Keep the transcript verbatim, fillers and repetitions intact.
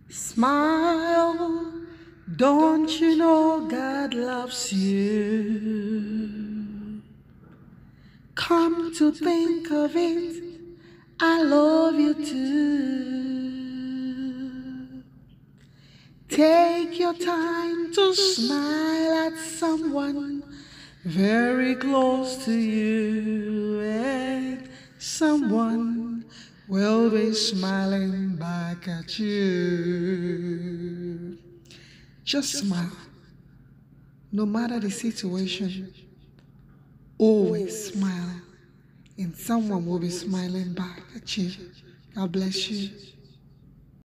Smile, don't you know God loves you? Come to think of it, I love you too. Take your time to smile at someone very close to you, and someone will be smiling back at you. Just smile. No matter the situation, always smile, and someone will be smiling back at you. God bless you.